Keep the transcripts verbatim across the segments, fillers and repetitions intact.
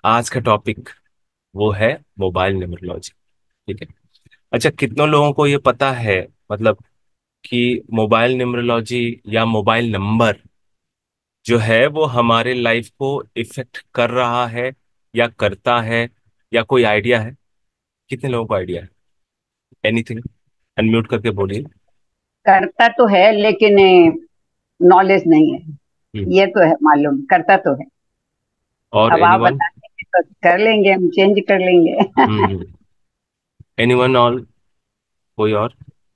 आज का टॉपिक वो है मोबाइल न्यूमरोलॉजी। ठीक है। अच्छा, कितनों लोगों को ये पता है, मतलब कि मोबाइल न्यूमरोलॉजी या मोबाइल नंबर जो है वो हमारे लाइफ को इफेक्ट कर रहा है या करता है, या कोई आइडिया है? कितने लोगों को आइडिया है? एनीथिंग? अनम्यूट करके बोलिए। करता तो है लेकिन नॉलेज नहीं है। हम्म। ये तो है, मालूम करता तो है। और अब आप एनीवन? बता देंगे तो कर लेंगे, हम चेंज कर लेंगे। हम्म। एनीवन? और कोई और?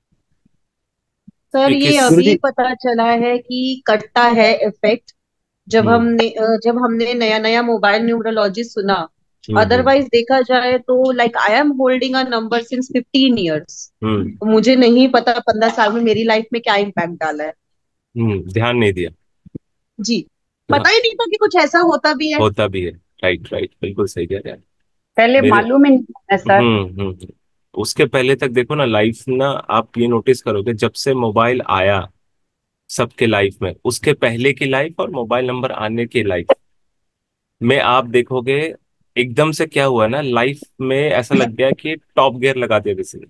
सर कि ये किस? अभी पता चला है कि कटता है इफेक्ट। जब हम्म। हमने अ, जब हमने नया नया मोबाइल न्यूमरोलॉजी सुना। हम्म। हम्म। अदरवाइज देखा जाए तो like I am holding a number since fifteen years. Hmm. मुझे नहीं पता पंद्रह साल में मेरी लाइफ में क्या इम्पैक्ट डाला है। हम्म, ध्यान नहीं दिया। जी। तो पता ही नहीं था कि कुछ ऐसा होता भी है। होता भी है। राइट, राइट, बिल्कुल सही कह रहे हैं। पहले मेरे मालूम ही नहीं है सर। हम्म हम्म हम्म। उसके पहले तक देखो ना, लाइफ ना, आप ये नोटिस करोगे जब से मोबाइल आया सबके लाइफ में, उसके पहले की लाइफ और मोबाइल नंबर आने की लाइफ में आप देखोगे एकदम से क्या हुआ ना, लाइफ में ऐसा लग गया कि टॉप गियर लगा दिया किसी ने।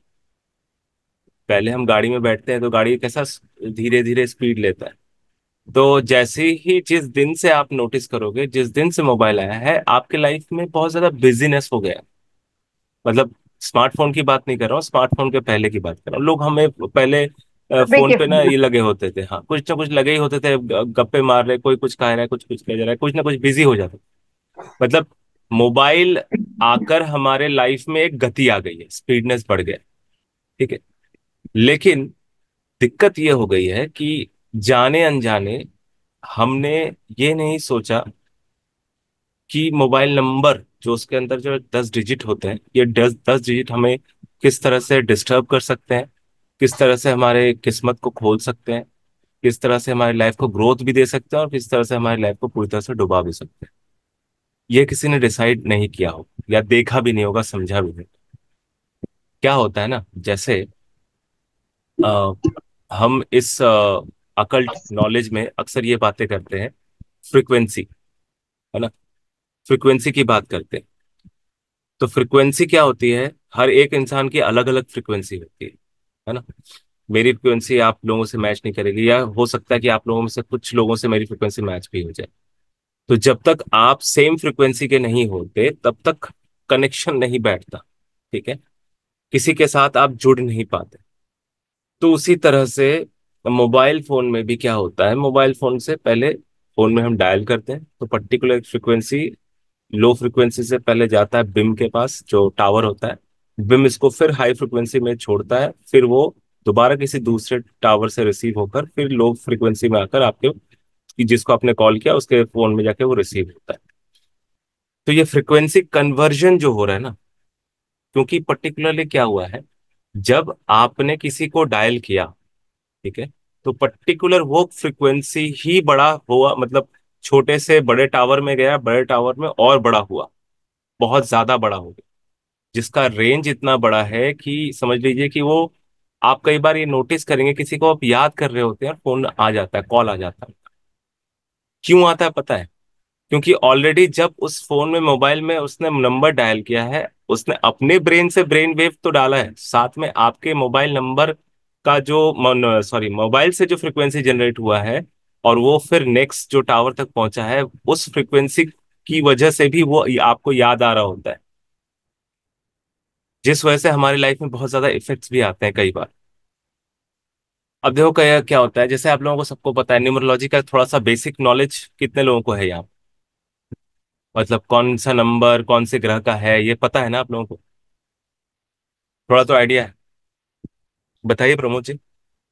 पहले हम गाड़ी में बैठते हैं तो गाड़ी कैसा धीरे धीरे स्पीड लेता है। तो जैसे ही जिस दिन से आप नोटिस करोगे, जिस दिन से मोबाइल आया है आपके लाइफ में बहुत ज्यादा बिजीनेस हो गया। मतलब स्मार्टफोन की बात नहीं कर रहा हूँ, स्मार्टफोन के पहले की बात कर रहा हूँ। लोग हमें पहले अ, सुबह फोन के पे ना फोन। ये लगे होते थे, हाँ, कुछ ना कुछ लगे ही होते थे, ग- गप्पे मार रहे, कोई कुछ कह रहा है, कुछ कुछ कह जा रहा है, कुछ ना कुछ बिजी हो जाता। मतलब मोबाइल आकर हमारे लाइफ में एक गति आ गई है, स्पीडनेस बढ़ गया। ठीक है। लेकिन दिक्कत ये हो गई है कि जाने अनजाने हमने ये नहीं सोचा कि मोबाइल नंबर जो उसके अंदर जो दस डिजिट होते हैं, ये दस दस डिजिट हमें किस तरह से डिस्टर्ब कर सकते हैं, किस तरह से हमारे किस्मत को खोल सकते हैं, किस तरह से हमारी लाइफ को ग्रोथ भी दे सकते हैं और किस तरह से हमारी लाइफ को पूरी तरह से डुबा भी सकते हैं। ये किसी ने डिसाइड नहीं किया हो या देखा भी नहीं होगा, समझा भी नहीं। क्या होता है ना, जैसे आ, हम इस अकल्ट नॉलेज में अक्सर ये बातें करते हैं, फ्रिक्वेंसी, है ना, फ्रिक्वेंसी की बात करते हैं। तो फ्रिक्वेंसी क्या होती है? हर एक इंसान की अलग अलग फ्रिक्वेंसी होती है है ना। मेरी फ्रिक्वेंसी आप लोगों से मैच नहीं करेगी, या हो सकता है कि आप लोगों में से कुछ लोगों से मेरी फ्रिक्वेंसी मैच भी हो जाए। तो जब तक आप सेम फ्रिक्वेंसी के नहीं होते तब तक कनेक्शन नहीं बैठता। ठीक है। किसी के साथ आप जुड़ नहीं पाते। तो उसी तरह से मोबाइल फोन में भी क्या होता है, मोबाइल फोन से पहले फोन में हम डायल करते हैं तो पर्टिकुलर फ्रिक्वेंसी, लो फ्रिक्वेंसी से पहले जाता है बिम के पास जो टावर होता है। बिम इसको फिर हाई फ्रिक्वेंसी में छोड़ता है, फिर वो दोबारा किसी दूसरे टावर से रिसीव होकर फिर लो फ्रिक्वेंसी में आकर आपके, कि जिसको आपने कॉल किया उसके फोन में जाके वो रिसीव होता है। तो ये फ्रिक्वेंसी कन्वर्जन जो हो रहा है ना, क्योंकि पर्टिकुलरली क्या हुआ है, जब आपने किसी को डायल किया, ठीक है, तो पर्टिकुलर वो फ्रिक्वेंसी ही बड़ा हुआ, मतलब छोटे से बड़े टावर में गया, बड़े टावर में और बड़ा हुआ, बहुत ज्यादा बड़ा हो गया, जिसका रेंज इतना बड़ा है कि समझ लीजिए कि वो, आप कई बार ये नोटिस करेंगे किसी को आप याद कर रहे होते हैं और फोन आ जाता है, कॉल आ जाता है। क्यों आता है पता है? क्योंकि ऑलरेडी जब उस फोन में, मोबाइल में उसने नंबर डायल किया है, उसने अपने ब्रेन से ब्रेन वेव तो डाला है, साथ में आपके मोबाइल नंबर का जो, सॉरी, मोबाइल से जो फ्रिक्वेंसी जनरेट हुआ है, और वो फिर नेक्स्ट जो टावर तक पहुंचा है, उस फ्रिक्वेंसी की वजह से भी वो आपको याद आ रहा होता है, जिस वजह से हमारी लाइफ में बहुत ज्यादा इफेक्ट्स भी आते हैं कई बार। अब देखो क्या क्या होता है, जैसे आप लोगों को सबको पता है न्यूमरोलॉजी का थोड़ा सा बेसिक नॉलेज कितने लोगों को है यहाँ? मतलब कौन सा नंबर कौन से ग्रह का है ये पता है ना आप लोगों को? थोड़ा तो आइडिया है? बताइए प्रमोद जी,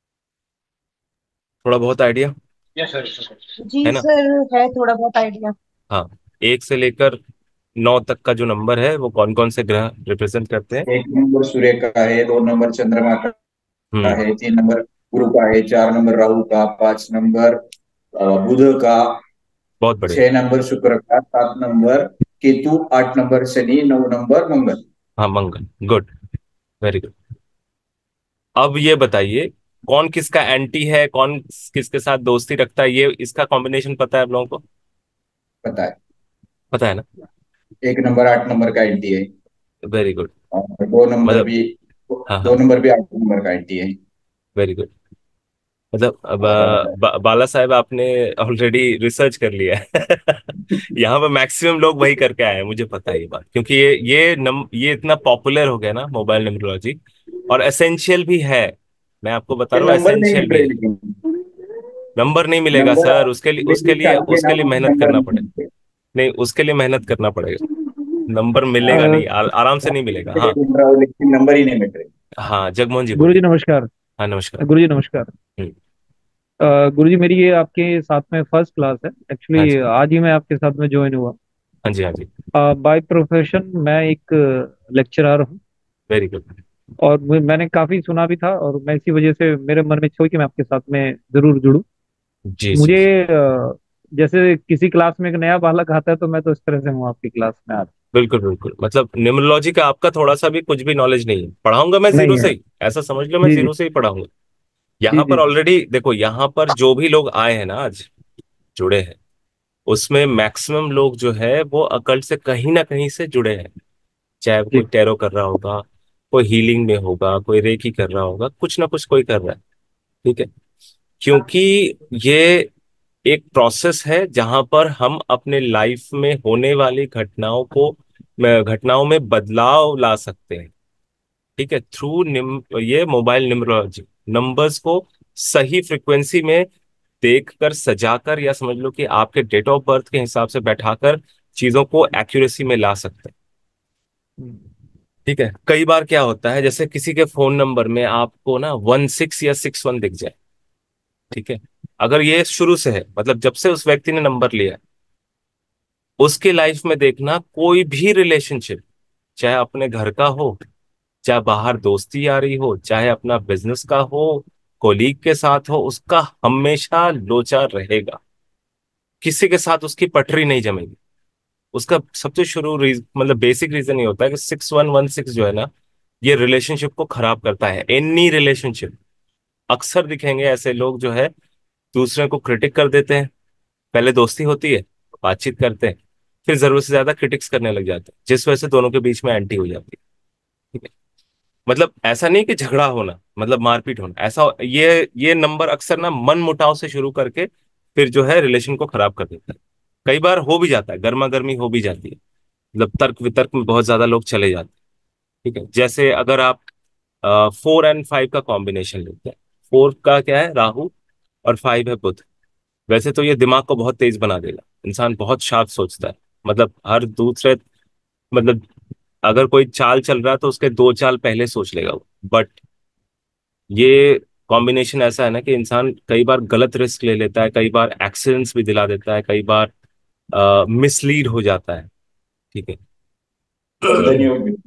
थोड़ा बहुत आइडिया जी है ना? सर, है थोड़ा बहुत आइडिया। हाँ। एक से लेकर नौ तक का जो नंबर है वो कौन कौन से ग्रह रिप्रेजेंट करते हैं? एक नंबर सूर्य का है, दो नंबर चंद्रमा का हम्म। है, तीन नंबर गुरु का है, चार नंबर राहु का, पांच नंबर अ, बुध का, बहुत बढ़िया। छह नंबर शुक्र का, सात नंबर केतु, आठ नंबर शनि, नौ नंबर मंगल। हाँ, मंगल। गुड। Very good. अब ये बताइए, कौन किसका एंटी है, कौन किसके साथ दोस्ती रखता है, ये इसका कॉम्बिनेशन पता है आप लोगों को? पता है। पता है ना? एक नंबर आठ नंबर का एंटी है। Very good. और दो नंबर मतलब भी हाँ दो हाँ, नंबर भी आठ नंबर का एंटी है। Very good. मतलब अब अ, और बा, बाला साहेब आपने ऑलरेडी रिसर्च कर लिया है। यहाँ पे मैक्सिमम लोग वही करके आए हैं, मुझे पता है ये बात, क्योंकि ये ये नम ये इतना पॉपुलर हो गया ना मोबाइल न्यूमरोलॉजी, और एसेंशियल भी है। मैं आपको बता ये रहा हूँ, नंबर नहीं एसेंशियल मिल भी रहे है। लेकिन। नंबर नहीं मिलेगा नंबर सर, आप उसके लिए लेके उसके लिए चाहिए ना, उसके लिए वो मेहनत नंबर करना नहीं पड़ेगा। मिलते। नहीं, उसके लिए मेहनत करना पड़ेगा। नंबर मिलेगा अ, नहीं, आ, आराम से नहीं मिलेगा। हाँ ढूंढ रहा हूँ लेकिन नंबर ही नहीं मिल रहे। हाँ, जगमोहन जी गुरु जी बोलिए। नमस्कार। हाँ नमस्कार। गुरु जी नमस्कार। हम्म, अ, गुरु जी, मेरी ये आपके साथ में फर्स्ट क्लास है हाँ एक्चुअली। जी, आज ही मैं आपके साथ में ज्वाइन हुआ। हाँ जी, हाँ जी। बाय प्रोफेशन मैं एक लेक्चरर हूँ। Very good. और मु- मैंने काफी सुना भी था, और मैं इसी वजह से मेरे मन में छो कि मैं आपके साथ में जरूर जुड़ूं। जी जी मुझे जी। अ, जैसे किसी क्लास में एक नया बालक आता है, तो मैं तो इस तरह से हूँ आपकी क्लास में आज। बिल्कुल बिल्कुल, मतलब न्यूमरोलॉजी का आपका थोड़ा सा भी कुछ भी नॉलेज नहीं है, पढ़ाऊंगा मैं जीरो नहीं से है। ही, ऐसा समझ लो, मैं जी जी। जीरो से ही पढ़ाऊंगा। जी यहाँ पर जी जी। ऑलरेडी देखो, यहाँ पर जो भी लोग आए हैं ना आज, जुड़े हैं, उसमें मैक्सिमम लोग जो है वो अकल से कहीं ना कहीं से जुड़े हैं। चाहे वो कोई जी टैरो कर रहा होगा, कोई हीलिंग में होगा, कोई रेकी कर रहा होगा, कुछ ना कुछ कोई कर रहा है। ठीक है, क्योंकि ये एक प्रोसेस है जहां पर हम अपने लाइफ में होने वाली घटनाओं को घटनाओं में बदलाव ला सकते हैं। ठीक है, थ्रू निम ये मोबाइल न्यूमरोलॉजी, नंबर्स को सही फ्रिक्वेंसी में देखकर, सजाकर, या समझ लो कि आपके डेट ऑफ बर्थ के हिसाब से बैठाकर चीजों को एक्यूरेसी में ला सकते हैं। ठीक है, कई बार क्या होता है, जैसे किसी के फोन नंबर में आपको ना वन सिक्स या सिक्स वन दिख जाए। ठीक है, अगर ये शुरू से है, मतलब जब से उस व्यक्ति ने नंबर लिया है, उसकी लाइफ में देखना कोई भी रिलेशनशिप, चाहे अपने घर का हो, चाहे बाहर दोस्ती यारी हो, चाहे अपना बिजनेस का हो, कोलीग के साथ हो, उसका हमेशा लोचा रहेगा। किसी के साथ उसकी पटरी नहीं जमेगी। उसका सबसे शुरू रीज, मतलब बेसिक रीजन ये होता है कि सिक्स वन वन सिक्स जो है ना, ये रिलेशनशिप को खराब करता है, एनी रिलेशनशिप। अक्सर दिखेंगे ऐसे लोग जो है दूसरे को क्रिटिक कर देते हैं। पहले दोस्ती होती है, बातचीत करते हैं, फिर जरूरत से ज्यादा क्रिटिक्स करने लग जाते हैं, जिस वजह से दोनों के बीच में एंटी हो जाती है। ठीक है, मतलब ऐसा नहीं कि झगड़ा होना, मतलब मारपीट होना, ऐसा ये ये नंबर अक्सर ना मन मुटाव से शुरू करके फिर जो है रिलेशन को खराब कर देता है। कई बार हो भी जाता है, गर्मा गर्मी हो भी जाती है, मतलब तर्क वितर्क में बहुत ज्यादा लोग चले जाते हैं। ठीक है, जैसे अगर आप फोर एंड फाइव का कॉम्बिनेशन लेते हैं। फोर का क्या है, राहु, और फाइव है बुध। वैसे तो ये दिमाग को बहुत तेज बना देगा, इंसान बहुत शार्प सोचता है, मतलब हर दूसरे, मतलब अगर कोई चाल चल रहा है तो उसके दो चाल पहले सोच लेगा वो। बट ये कॉम्बिनेशन ऐसा है ना कि इंसान कई बार गलत रिस्क ले लेता है, कई बार एक्सीडेंट्स भी दिला देता है, कई बार मिसलीड हो जाता है। ठीक है। बंधन योग भी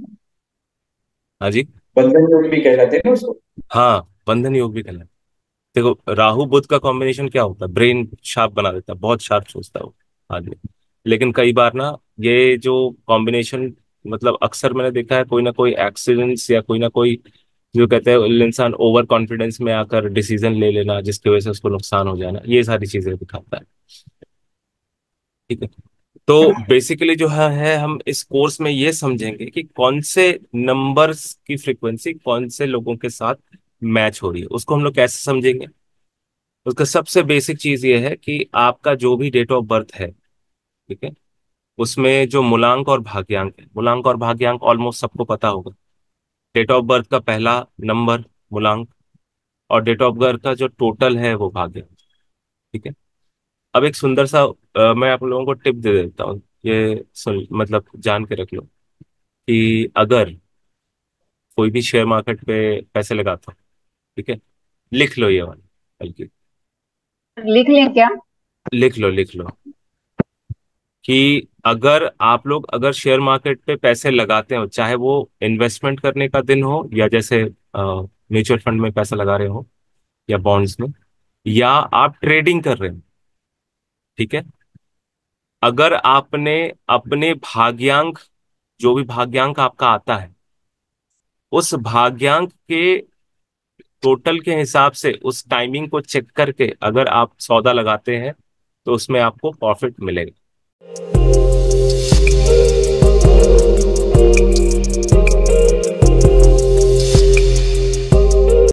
हाँ जी। बंधन योग भी कहलाते हैं ना उसको। हाँ, बंधन योग भी कहलाता है। देखो, राहु बुध का कॉम्बिनेशन क्या होता है, ब्रेन शार्प बना देता है, बहुत शार्प सोचता है वो आदमी। लेकिन कई बार ना ये जो कॉम्बिनेशन, मतलब अक्सर मैंने देखा है कोई ना कोई एक्सीडेंट्स या कोई ना कोई, जो कहते हैं इंसान ओवर कॉन्फिडेंस में आकर डिसीजन ले लेना, जिसकी वजह से उसको नुकसान हो जाना, ये सारी चीजें दिखाता है। ठीक है, तो बेसिकली जो है, है हम इस कोर्स में ये समझेंगे कि कौन से नंबर्स की फ्रीक्वेंसी कौन से लोगों के साथ मैच हो रही है, उसको हम लोग कैसे समझेंगे। उसका सबसे बेसिक चीज ये है कि आपका जो भी डेट ऑफ बर्थ है, ठीक है, उसमें जो मूलांक और भाग्यांक है, मूलांक और भाग्यांक ऑलमोस्ट सबको पता होगा। डेट ऑफ बर्थ का पहला नंबर मूलांक, और डेट ऑफ बर्थ का जो टोटल है वो भाग्यांक। ठीक है, अब एक सुंदर सा अ, मैं आप लोगों को टिप दे देता हूँ, ये सुन, मतलब जान के रख लो कि अगर कोई भी शेयर मार्केट पे पैसे लगाता हूँ, ठीक है, लिख लो ये वाला, बल्कि लिख लें क्या? लिख लो, लिख लो कि अगर आप लोग अगर शेयर मार्केट पे पैसे लगाते हो, चाहे वो इन्वेस्टमेंट करने का दिन हो, या जैसे म्यूचुअल फंड में पैसा लगा रहे हो, या बॉन्ड्स में, या आप ट्रेडिंग कर रहे हो। ठीक है, अगर आपने अपने भाग्यांक, जो भी भाग्यांक आपका आता है, उस भाग्यांक के टोटल के हिसाब से उस टाइमिंग को चेक करके अगर आप सौदा लगाते हैं, तो उसमें आपको प्रॉफिट मिलेगा।